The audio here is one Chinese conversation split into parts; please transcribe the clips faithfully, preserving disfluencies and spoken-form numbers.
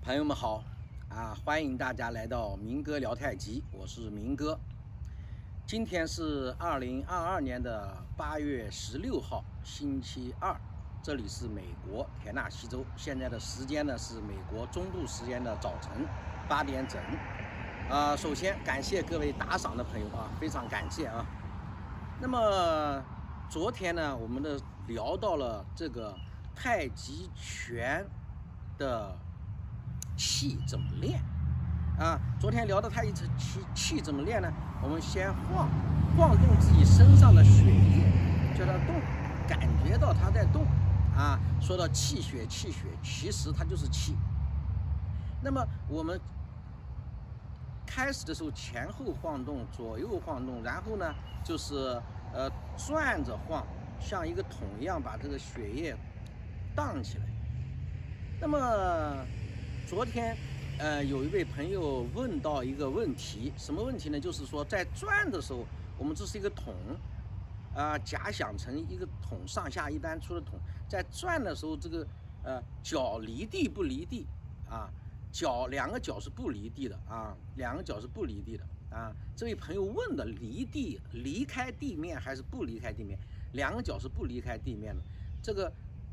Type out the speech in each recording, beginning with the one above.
朋友们好啊！欢迎大家来到明哥聊太极，我是明哥。今天是二零二二年的八月十六号，星期二，这里是美国田纳西州，现在的时间呢是美国中部时间的早晨八点整。啊，首先感谢各位打赏的朋友啊，非常感谢啊。那么昨天呢，我们的聊到了这个太极拳的气怎么练啊？昨天聊到太极气气怎么练呢？我们先晃晃动自己身上的血液，叫它动，感觉到它在动啊。说到气血气血，其实它就是气。那么我们开始的时候前后晃动，左右晃动，然后呢就是呃转着晃，像一个桶一样把这个血液荡起来。那么昨天，呃，有一位朋友问到一个问题，什么问题呢？就是说，在转的时候，我们这是一个桶，啊、呃，假想成一个桶，上下一单出的桶，在转的时候，这个呃脚离地不离地啊？脚两个脚是不离地的啊，两个脚是不离地的啊。这位朋友问的离地，离开地面还是不离开地面？两个脚是不离开地面的，这个。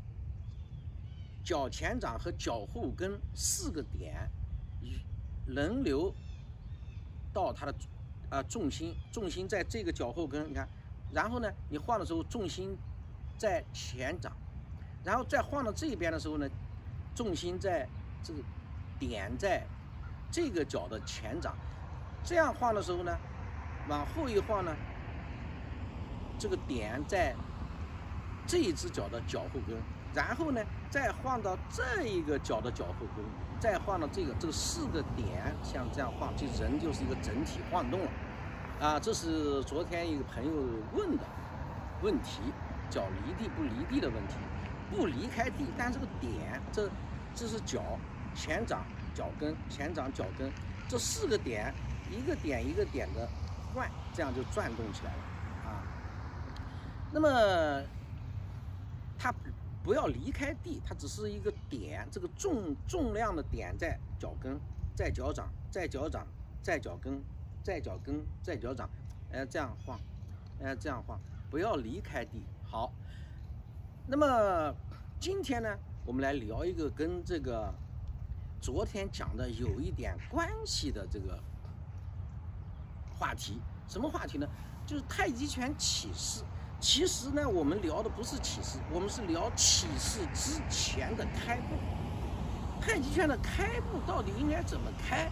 脚前掌和脚后跟四个点轮流到它的啊、呃、重心，重心在这个脚后跟，你看，然后呢，你晃的时候重心在前掌，然后再晃到这边的时候呢，重心在这个点在这个脚的前掌，这样晃的时候呢，往后一晃呢，这个点在这一只脚的脚后跟。然后呢，再晃到这一个脚的脚后跟，再晃到这个，这四个点像这样晃，这人就是一个整体晃动了，啊，这是昨天一个朋友问的问题，脚离地不离地的问题，不离开地，但这个点，这这是脚前掌、脚跟、前掌、脚跟，这四个点，一个点一个点的换，这样就转动起来了啊。那么它不要离开地，它只是一个点，这个重重量的点在脚跟，在脚掌，在脚掌，在脚跟，在脚跟，在脚掌，哎，这样晃，哎，这样晃，不要离开地。好，那么今天呢，我们来聊一个跟这个昨天讲的有一点关系的这个话题。什么话题呢？就是太极拳起势。其实呢，我们聊的不是起势，我们是聊起势之前的开步。太极拳的开步到底应该怎么开？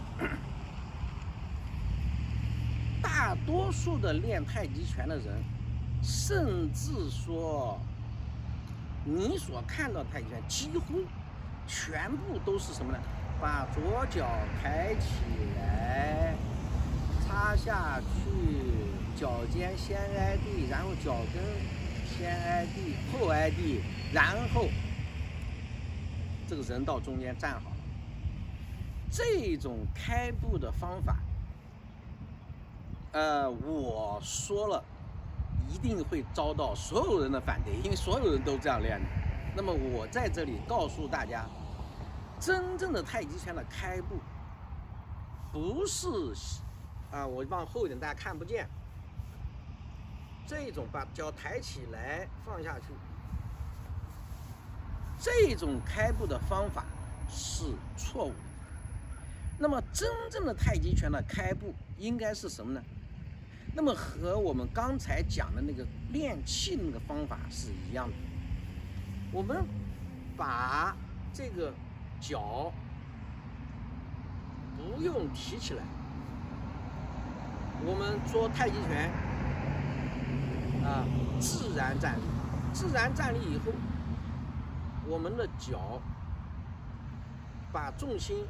大多数的练太极拳的人，甚至说你所看到的太极拳，几乎全部都是什么呢？把左脚抬起来，插下去。脚尖先挨地，然后脚跟先挨地，后挨地，然后这个人到中间站好了。这种开步的方法，呃，我说了，一定会遭到所有人的反对，因为所有人都这样练的。那么我在这里告诉大家，真正的太极拳的开步，不是啊，我往后一点，大家看不见。这种把脚抬起来放下去，这种开步的方法是错误的。那么真正的太极拳的开步应该是什么呢？那么和我们刚才讲的那个练气那个方法是一样的。我们把这个脚不用提起来，我们做太极拳啊，自然站立，自然站立以后，我们的脚把重心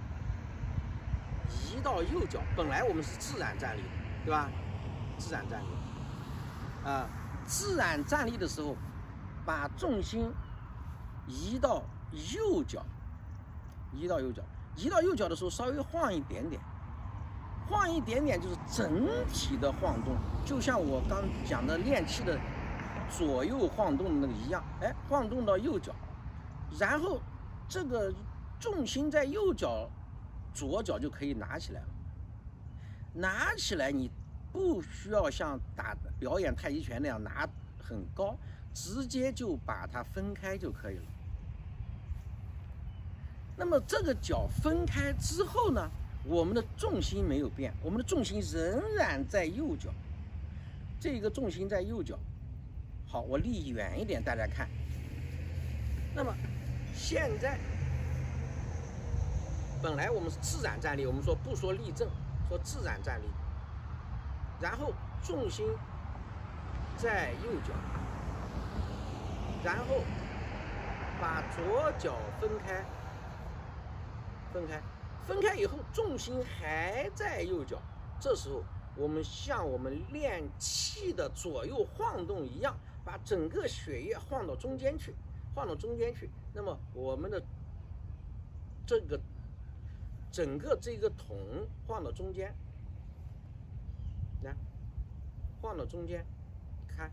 移到右脚。本来我们是自然站立的，对吧？自然站立啊，自然站立的时候，把重心移到右脚，移到右脚，移到右脚的时候稍微晃一点点。晃一点点就是整体的晃动，就像我刚讲的练气的左右晃动的那个一样，哎，晃动到右脚，然后这个重心在右脚，左脚就可以拿起来了。拿起来你不需要像打表演太极拳那样拿很高，直接就把它分开就可以了。那么这个脚分开之后呢，我们的重心没有变，我们的重心仍然在右脚。这个重心在右脚。好，我离远一点，大家看。那么现在，本来我们是自然站立，我们说不说立正，说自然站立。然后重心在右脚，然后把左脚分开，分开，分开以后，重心还在右脚。这时候，我们像我们练气的左右晃动一样，把整个血液晃到中间去，晃到中间去。那么我们的这个整个这个桶晃到中间，来，晃到中间，看。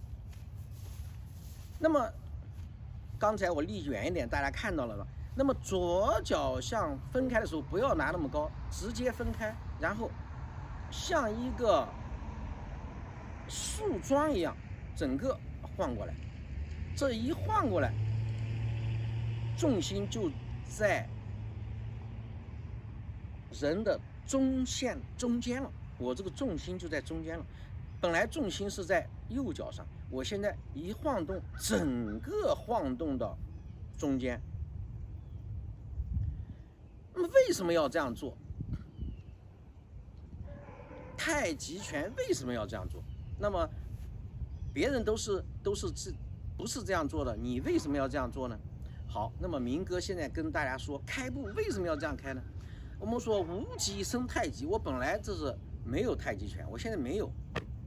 那么刚才我离远一点，大家看到了吧？那么左脚向分开的时候，不要拿那么高，直接分开，然后像一个树桩一样，整个晃过来。这一晃过来，重心就在人的中线中间了。我这个重心就在中间了。本来重心是在右脚上，我现在一晃动，整个晃动到中间。那么为什么要这样做？太极拳为什么要这样做？那么别人都是都是这不是这样做的，你为什么要这样做呢？好，那么明哥现在跟大家说，开步为什么要这样开呢？我们说无极生太极，我本来这是没有太极拳，我现在没有，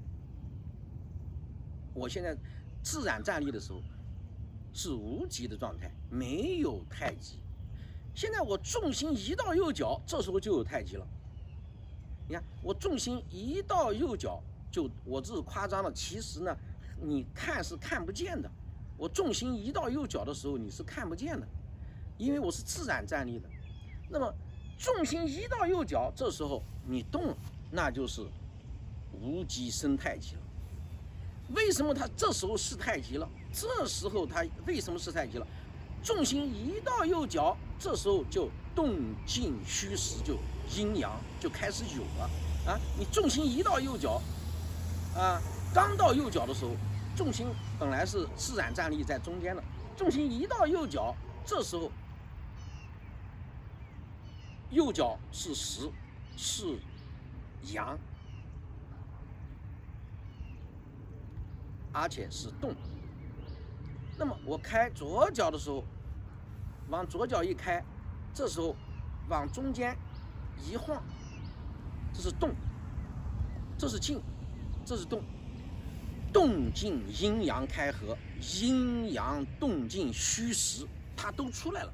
我现在自然站立的时候是无极的状态，没有太极。现在我重心移到右脚，这时候就有太极了。你看，我重心移到右脚，就我这是夸张的，其实呢，你看是看不见的。我重心移到右脚的时候，你是看不见的，因为我是自然站立的。那么重心移到右脚，这时候你动了，那就是无极生太极了。为什么它这时候是太极了？这时候它为什么是太极了？重心移到右脚，这时候就动静虚实，就阴阳就开始有了啊！你重心移到右脚，啊，刚到右脚的时候，重心本来是自然站立在中间的，重心移到右脚，这时候右脚是实，是阳，而且是动。那么我开左脚的时候，往左脚一开，这时候往中间一晃，这是动，这是静，这是动。动静阴阳开合，阴阳动静虚实，它都出来了。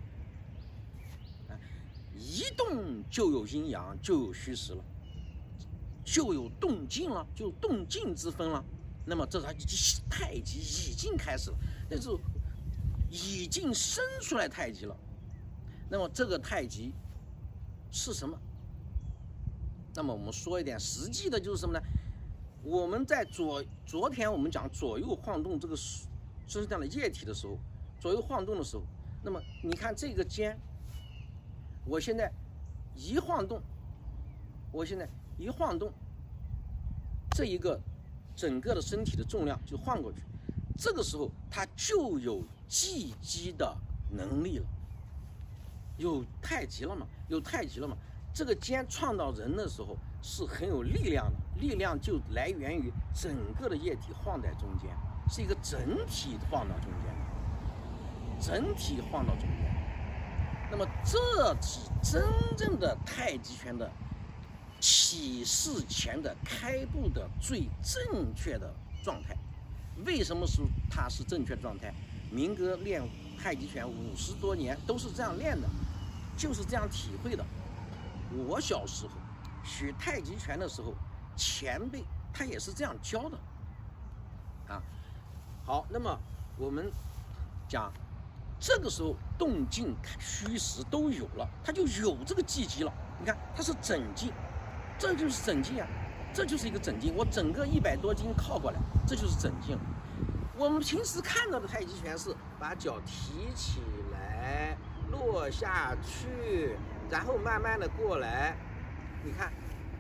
一动就有阴阳，就有虚实了，就有动静了，就有动静之分了。那么这太极已经开始了，那是已经生出来太极了。那么这个太极是什么？那么我们说一点实际的，就是什么呢？我们在左昨天我们讲左右晃动这个身上的液体的时候，左右晃动的时候，那么你看这个肩，我现在一晃动，我现在一晃动，这一个整个的身体的重量就晃过去，这个时候它就有击击的能力了，有太极了嘛？有太极了嘛？这个肩撞到人的时候是很有力量的，力量就来源于整个的液体晃在中间，是一个整体晃到中间的，整体晃到中间。那么这是真正的太极拳的起势前的开步的最正确的状态。为什么是它是正确的状态？明哥练太极拳五十多年都是这样练的，就是这样体会的。我小时候学太极拳的时候，前辈他也是这样教的啊。好，那么我们讲这个时候动静虚实都有了，它就有这个气机了。你看，它是整劲，这就是整劲啊，这就是一个整劲。我整个一百多斤靠过来，这就是整劲。我们平时看到的太极拳是把脚提起来，落下去，然后慢慢的过来。你看，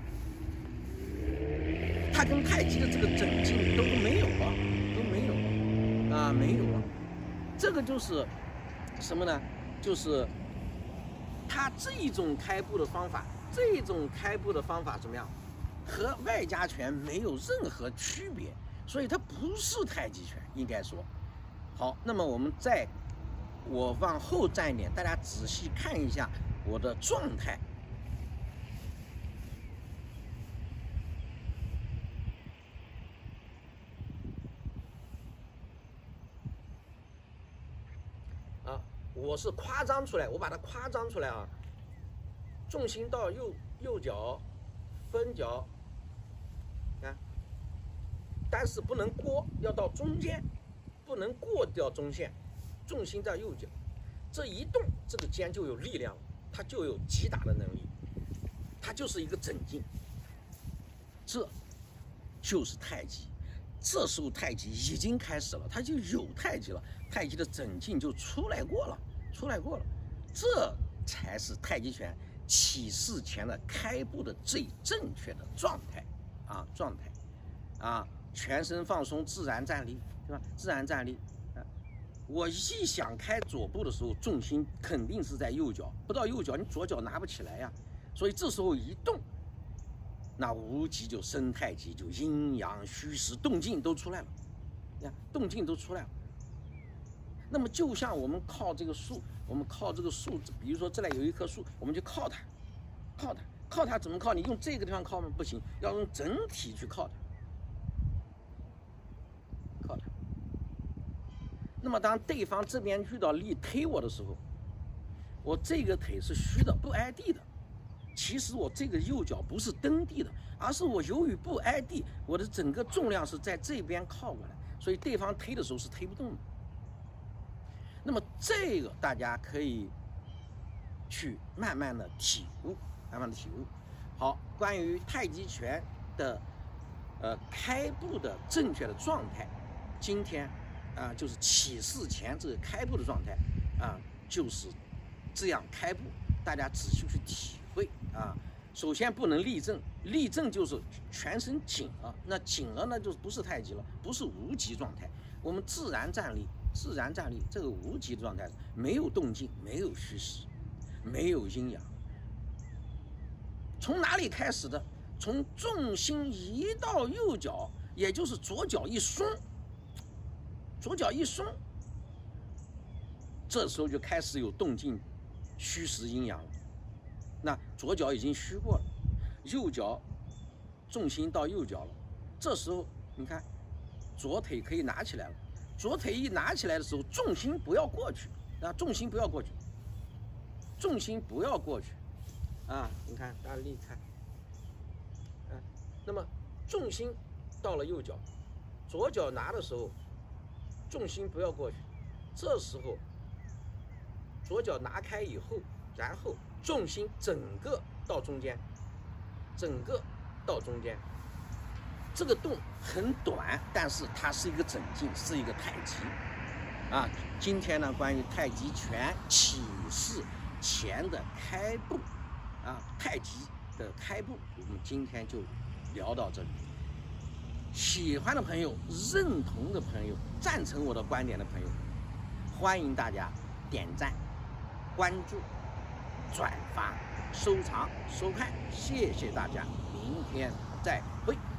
它跟太极的这个整劲都没有了，都没有了啊，没有了。这个就是什么呢？就是它这种开步的方法，这种开步的方法怎么样？和外家拳没有任何区别，所以它不是太极拳，应该说。好，那么我们再我往后站一点，大家仔细看一下我的状态。啊，我是夸张出来，我把它夸张出来啊。重心到右右脚，分脚，看，但是不能过，要到中间，不能过掉中线。重心在右脚，这一动，这个肩就有力量了，它就有击打的能力，它就是一个整劲。这就是太极。这时候太极已经开始了，它就有太极了，太极的整劲就出来过了，出来过了，这才是太极拳起势前的开步的最正确的状态啊，状态啊，全身放松，自然站立，对吧？自然站立啊。我一想开左步的时候，重心肯定是在右脚，不到右脚你左脚拿不起来呀，所以这时候一动。那无极就生太极，就阴阳虚实动静都出来了，呀，动静都出来了。那么就像我们靠这个树，我们靠这个树，比如说这里有一棵树，我们就靠它，靠它，靠它怎么靠？你用这个地方靠吗？不行，要用整体去靠它，靠它。那么当对方这边遇到力推我的时候，我这个腿是虚的，不挨地的。其实我这个右脚不是蹬地的，而是我由于不挨地，我的整个重量是在这边靠过来，所以对方推的时候是推不动的。那么这个大家可以去慢慢的体悟，慢慢的体悟。好，关于太极拳的呃开步的正确的状态，今天啊、呃、就是起势前这个开步的状态啊、呃、就是这样开步，大家仔细去体。啊，首先不能立正，立正就是全身紧了，那紧了那就不是太极了，不是无极状态。我们自然站立，自然站立，这个无极状态没有动静，没有虚实，没有阴阳。从哪里开始的？从重心移到右脚，也就是左脚一松，左脚一松，这时候就开始有动静，虚实阴阳了。那左脚已经虚过了，右脚重心到右脚了，这时候你看左腿可以拿起来了，左腿一拿起来的时候，重心不要过去啊，重心不要过去，重心不要过去啊，你看大家立看，啊，那么重心到了右脚，左脚拿的时候，重心不要过去，这时候左脚拿开以后，然后重心整个到中间，整个到中间，这个动很短，但是它是一个整劲，是一个太极啊。今天呢，关于太极拳起势前的开步啊，太极的开步，我们今天就聊到这里。喜欢的朋友、认同的朋友、赞成我的观点的朋友，欢迎大家点赞、关注、转发、收藏、收看，谢谢大家，明天再会。